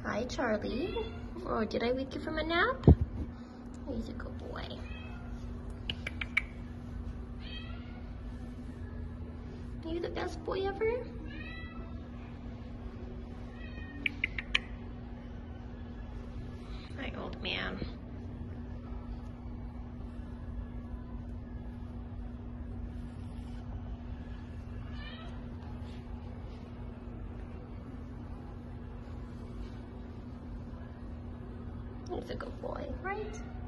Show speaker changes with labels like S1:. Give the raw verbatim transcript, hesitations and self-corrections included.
S1: Hi, Charlie. Oh, did I wake you from a nap? He's a good boy. Are you the best boy ever? Hi, old man. He's a good boy, right?